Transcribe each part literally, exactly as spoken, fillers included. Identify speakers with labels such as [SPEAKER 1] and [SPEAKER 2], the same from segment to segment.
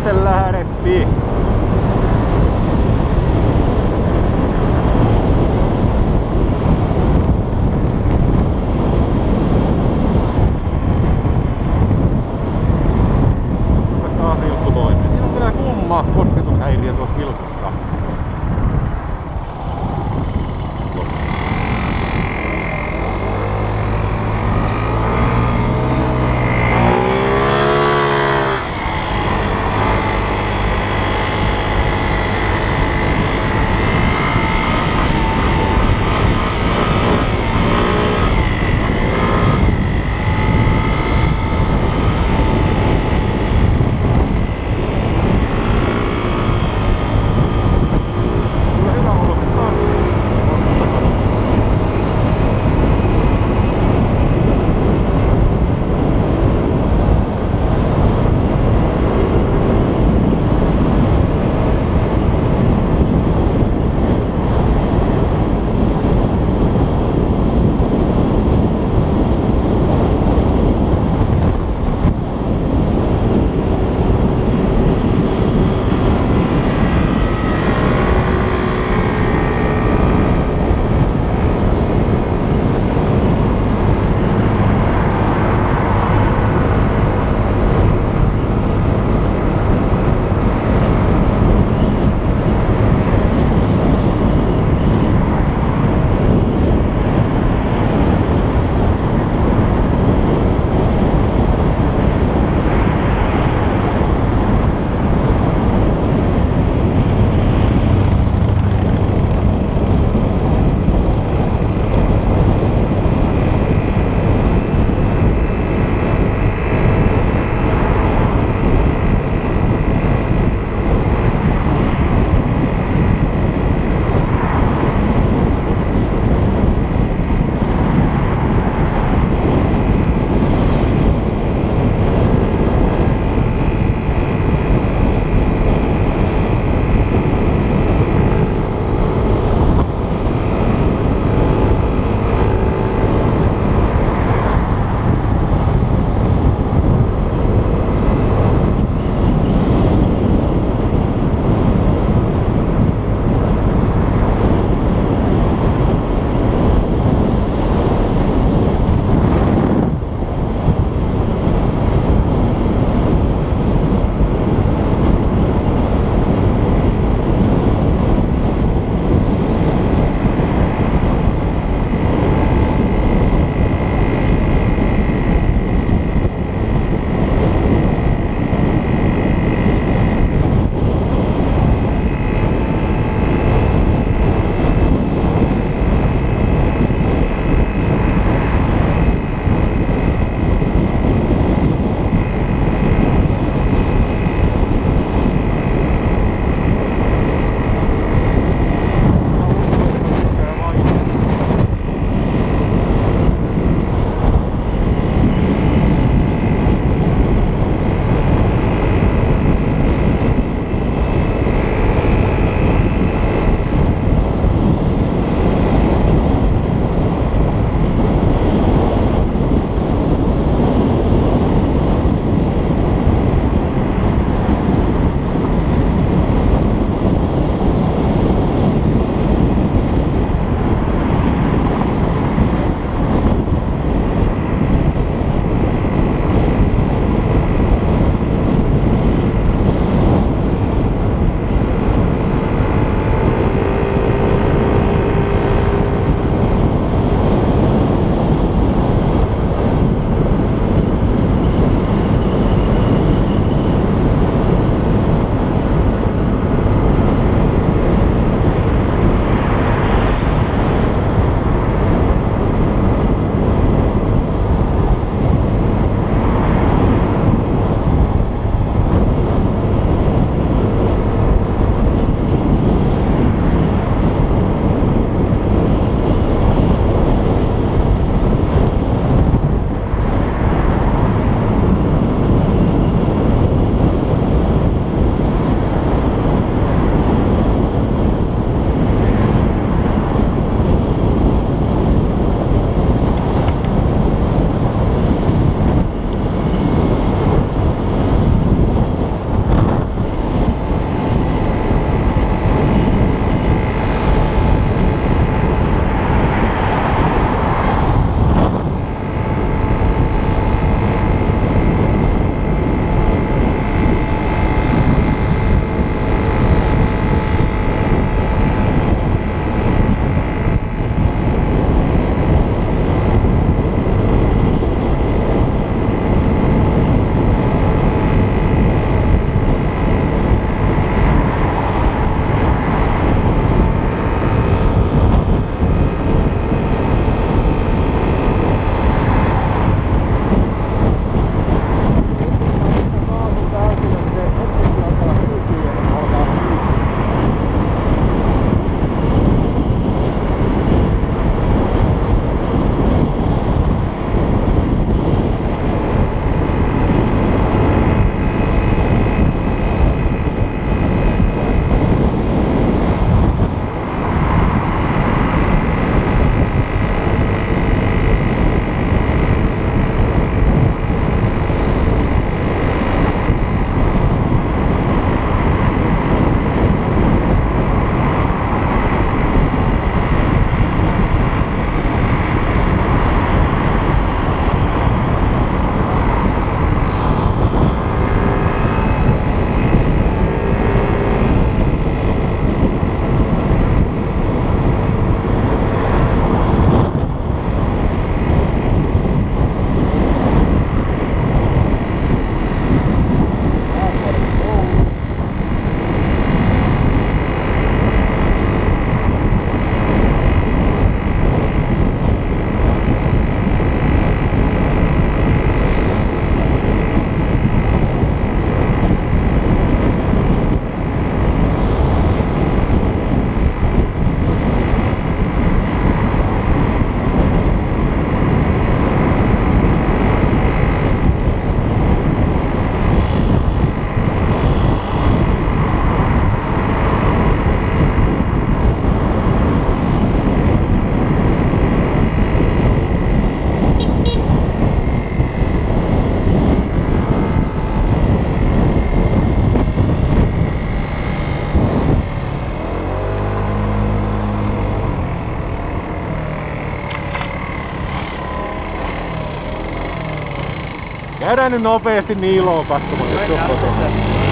[SPEAKER 1] sitten lähdettiin. Taas vilkku toimii. Siinä on kyllä kumma kosketushäiriö tuossa vilkussa. Käydään nyt nopeasti Niiloon katsomaan, jos on kotona.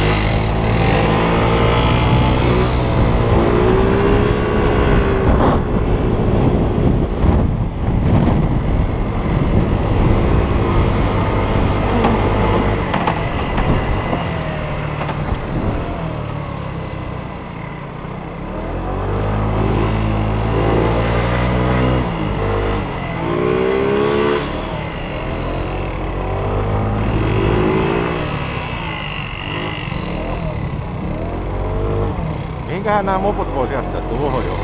[SPEAKER 1] Mihinkähän nämä mopot voisi jättää tuohon jo?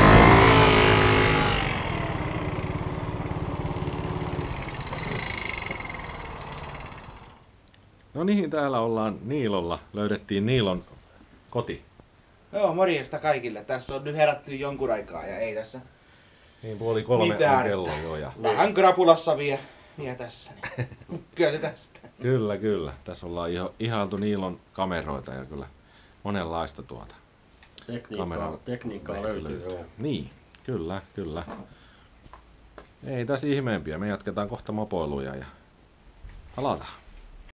[SPEAKER 1] No niin, täällä ollaan Niilolla. Löydettiin Niilon koti.
[SPEAKER 2] Joo, morjesta kaikille. Tässä on nyt herätty jonkun aikaa ja ei tässä
[SPEAKER 1] Niin puoli kolme
[SPEAKER 2] mitään,
[SPEAKER 1] on kello jo. Ja...
[SPEAKER 2] Vähän krapulassa vie, vie tässä. Niin. Kyllä se tästä.
[SPEAKER 1] Kyllä, kyllä. Tässä ollaan iho, ihailtu Niilon kameroita ja kyllä monenlaista tuota.
[SPEAKER 3] Tekniikkaa, tekniikkaa löytyy, joo.
[SPEAKER 1] Niin, kyllä, kyllä. Ei tässä ihmeempiä. Me jatketaan kohta mopoiluja ja palataan.